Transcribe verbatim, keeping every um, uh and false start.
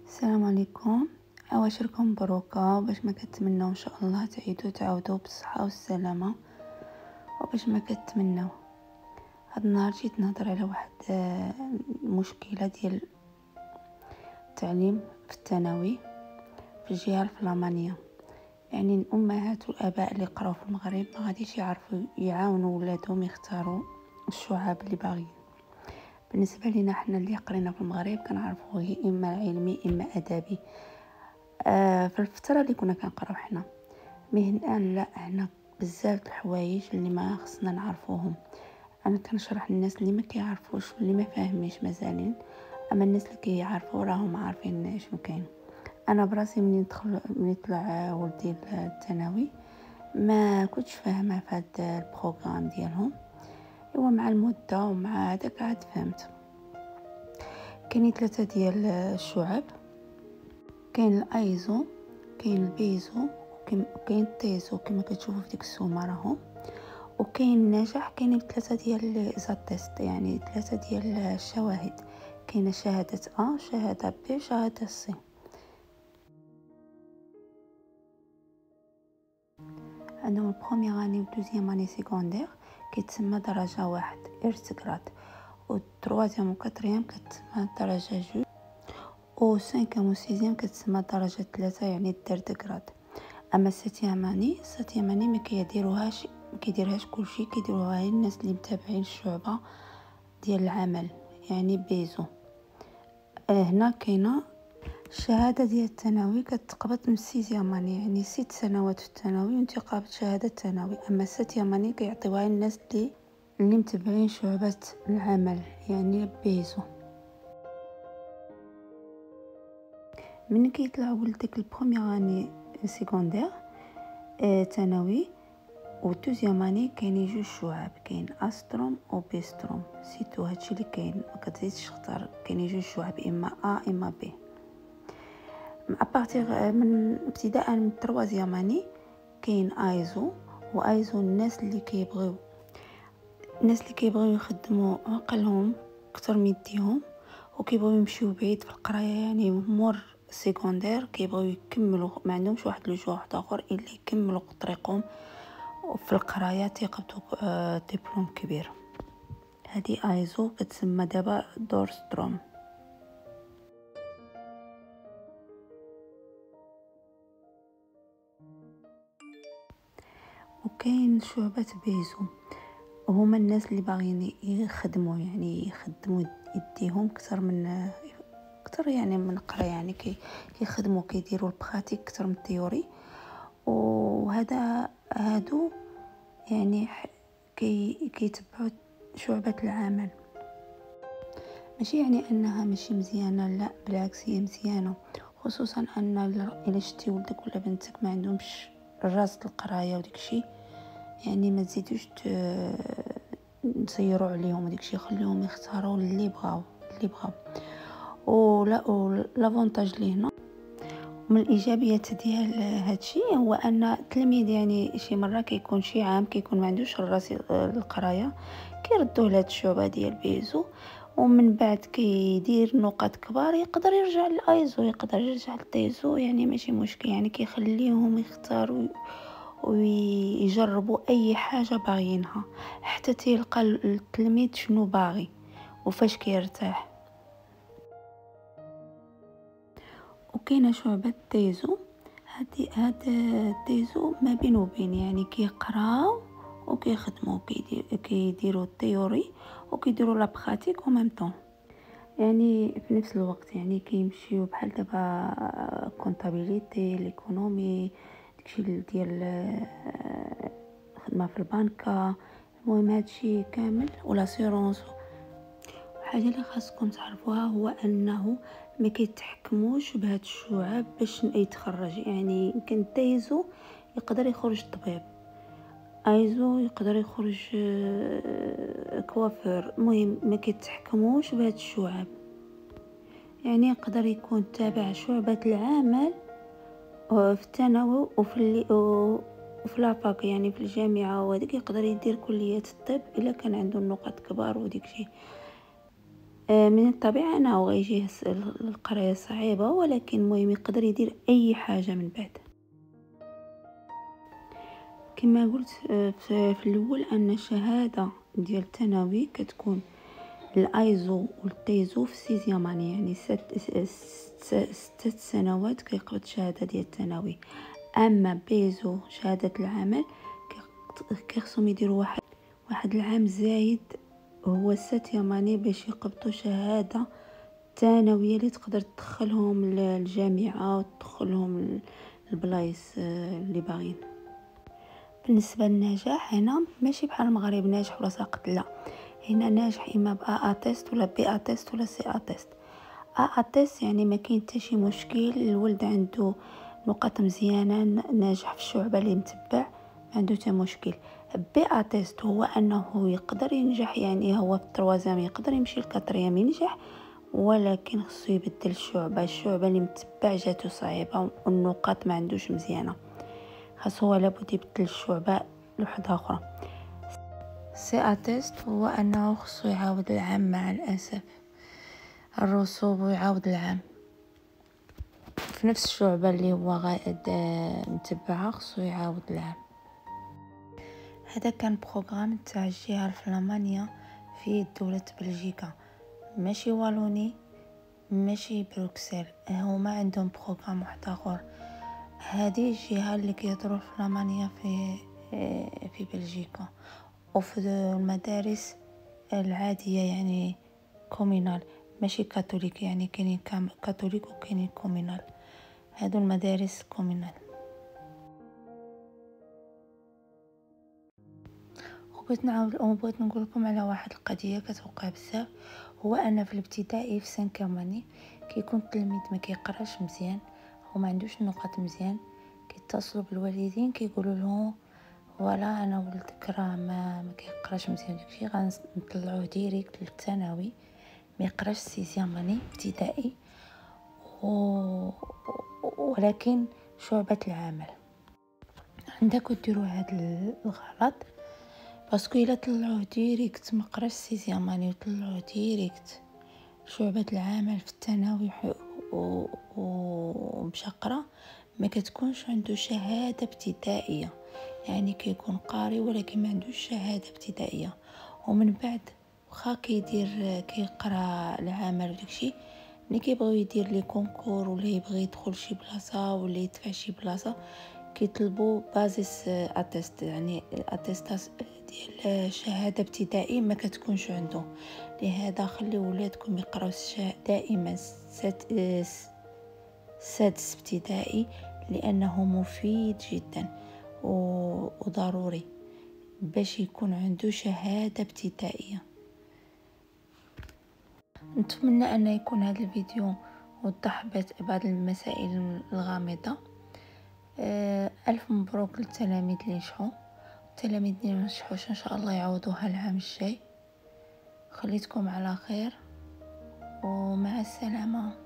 السلام عليكم. عواشركم مبروكة، باش ما كتمنوا ان شاء الله تعيدوا تعاودوا بالصحة والسلامة وباش ما كتمنوا. هاد النهار جيت نهضر على واحد آه، المشكلة ديال التعليم في الثانوي في الجهة الفلامانية. يعني الامهات والاباء اللي قراو في المغرب ما غاديش يعرفوا يعاونوا ولادهم يختاروا الشعب اللي باغيين. بالنسبه لنا حنا اللي قرينا في المغرب كنعرفوا هي اما علمي اما ادبي. آه في الفتره اللي كنا كنقراو حنا مهن الان لا، هنا بزاف الحوايج اللي ما خصنا نعرفوهم. انا كنشرح للناس اللي ما كيعرفوش واللي ما فاهمينش مازالين، اما الناس اللي كيعرفوا راهم عارفين شنو كاين. انا براسي منين دخل منين طلع ولدي الثانوي ما كنتش فاهمه في هذا البروغرام ديالهم. ايوا مع المده ومع هذاك عاد فهمت. كاين ثلاثه ديال الشعب، كاين الايزو، كاين البيزو، وكاين التيزو كما كتشوفوا في ديك السومه راهم، وكاين النجاح. كاين ثلاثه ديال لي تيست، يعني ثلاثه ديال الشواهد. كاينه شهاده ا، شهاده بي، شهاده سي. عندهم البروميير اني والدوزيام اني سيكوندير كيتسمى درجه واحد ارتكرات، والتروازيام وكاتريام كتسمى درجه جوج، و سانكيام و سيزيام كتسمى درجه ثلاثة يعني الدردكرات. اما الساتيام اني الساتيام اني ما كيديروهاش ما كيديرهاش كلشي، كيديروها غير الناس اللي متابعين الشعبه ديال العمل يعني بيزو. آه هنا كاينه الشهاده ديال الثانوي كتقبض من السيزيام اني، يعني ست سنوات في الثانوي وانت قابض شهاده الثانوي. اما الساتيام اني كيعطيوها الناس اللي اللي متابعين شعبه العمل يعني بيزو. من كيطلعوا ولدك البروميير اني سيكوندير آه ثانوي والدوزيام اني كاينين جوج شعب، كاين استروم و بيستروم. سيتو هادشي اللي كاين، ما كتزيدش تختار. كاينين جوج شعب اما ا اما بي. ابارتيغ من ابتداء من التروازيام اني كاين ايزو. وايزو الناس اللي كيبغيو الناس اللي كيبغيو يخدموا عقلهم اكثر من يديهم وكيبغيو يمشيو بعيد في القرايه، يعني مور سيكوندير كيبغيو يكملوا، ما عندهمش واحد لو جوا واحد اخر الا يكملوا طريقهم في القرايه تيقبطوا دبلوم كبير. هذه ايزو كتسمى دابا دورستروم. وكاين شعبة بيزو، هما الناس اللي باغيين يخدموا، يعني يخدموا يديهم اكثر من اكثر يعني من قرايه، يعني كي كيخدموا كيديروا البراتيك اكثر من التيوري. وهذا هادو يعني كي كيتبعوا شعبة العمل. ماشي يعني انها ماشي مزيانه، لا بالعكس هي مزيانه، خصوصا ان الا شتي ولدك ولا بنتك ما عندهمش الراس القرايه وديك الشيء، يعني ما تزيدوش نسيروا عليهم وديك الشيء، خليهم يختاروا اللي بغاو اللي بغاو. ولا لافونتاج اللي هنا من الايجابيات ديال هادشي هو ان التلميذ يعني شي مره كيكون شي عام كيكون ما عندوش الراس القرايه، كيردوه لهاد الشعبه ديال بيزو، ومن بعد كيدير نقاط كبار يقدر يرجع للايزو، يقدر يرجع للتيزو، يعني ماشي مشكل. يعني كيخليهم يختاروا ويجربوا اي حاجه باغيينها حتى تلقى التلميذ شنو باغي وفاش كيرتاح. وكاينه شعبة تيزو، هادي هذا تيزو ما بين وبين، يعني كيقراو وكيخدموا كيدير كيديروا التيوري وكيديروا لا براتيك او ميم طون، يعني في نفس الوقت. يعني كيمشيو بحال دابا كونطابيليتي، ليكونومي، داكشي ديال خدمه في البنكه. المهم هادشي كامل ولا سيرونس. حاجه اللي خاصكم تعرفوها هو انه ما كيتحكموش بهاد الشعب باش يتخرج. يعني يمكن تيزو يقدر يخرج طبيب، ايزو يقدر يخرج كوافير، المهم ما كيتحكموش بهاد الشعب. يعني يقدر يكون تابع شعبة العمل في الثانوي وفي اللي وفي لافاك، يعني في الجامعه، وهذيك يقدر يدير كليه الطب الا كان عنده النقاط كبار وديك شيء. آه، من الطبيعة أنه غيجيه القراية صعيبة، ولكن المهم يقدر يدير أي حاجة من بعد. كما قلت آه، في الأول أن الشهادة ديال الثانوي كتكون الايزو والتيزو في سيزيام اني، يعني ست ست سنوات كيقبض الشهاده ديال الثانوي. اما بيزو شهاده العمل كيخصهم يديروا واحد واحد العام زايد، هو سيتيام اني، باش يقبضوا شهاده ثانويه اللي تقدر تدخلهم للجامعه وتدخلهم البلايص اللي باغيين. بالنسبه للنجاح هنا ماشي بحال المغرب ناجح ولا ساقط، لا، هنا ناجح اما با اتيست ولا بي اتيست ولا سي اتيست. ا اتيست يعني ما كاين حتى شي مشكل، الولد عنده نقاط مزيانه، ناجح في الشعبه اللي متبع، ما عنده حتى مشكل. بي اتيست هو انه يقدر ينجح، يعني هو في التروازام يقدر يمشي للكاتريام ينجح، ولكن خصو يبدل الشعبه الشعبه اللي متبع جاتو صعيبه والنقاط ما عندوش مزيانه، خاصو هو لابد يبدل الشعبه لوحده اخرى. سي اتيست هو انه خصو يعاود العام، مع الاسف الرسوب، ويعاود العام في نفس الشعبة اللي هو غائد متبعها، خصو يعاود العام. هذا كان بروغرام تاع الجهة الفلامانية في دولة بلجيكا، ماشي والوني ماشي بروكسل، هما عندهم بروغرام واحد اخر. هذه الجهة اللي كيهضروا الفلامانية في في بلجيكا، وفي المدارس العادية يعني كومينال، ماشي كاثوليك، يعني كاينين كاثوليك وكاينين كومينال، هادو المدارس كومينال. وبغيت نعاود وبغيت نقول لكم على واحد القضيه كتوقع بزاف، هو ان في الابتدائي في سانكيرماني كيكون التلميذ ما كيقراش مزيان وما عندوش النقاط مزيان، كيتصلوا بالوالدين كيقولوا لهم ولا انا ولدك راه ما ما كيقراش مزيان، داكشي غنطلعوه ديريكت للثانوي، ما يقراش سيزيام اني ابتدائي، و... ولكن شعبة العمل عندك ديروا هاد الغلط، باسكو الا طلعوه ديريكت ما قراش سيزيام اني وطلعوه ديريكت شعبة العمل في الثانوي ومشى قرا، ما كتكونش عنده شهادة ابتدائية، يعني كيكون قاري ولكن ما عندوش شهادة ابتدائية. ومن بعد واخا كيدير كيقرا العمل وداكشي، ملي كيبغيو يدير لي كونكور ولا يبغي يدخل شي بلاصه ولا يدفع شي بلاصه كيطلبوا بازيس اتيست، يعني اتيستاس ديال شهاده ابتدائي ما كتكونش عنده. لهذا خليو ولادكم يقراو دائما سادس ابتدائي، لانه مفيد جدا وضروري باش يكون عنده شهاده ابتدائيه. نتمنى ان يكون هذا الفيديو وضح بعض المسائل الغامضه. الف مبروك للتلاميذ اللي نجحوا، التلاميذ اللي ما نجحوش ان شاء الله يعوضوها العام الجاي. خليتكم على خير ومع السلامه.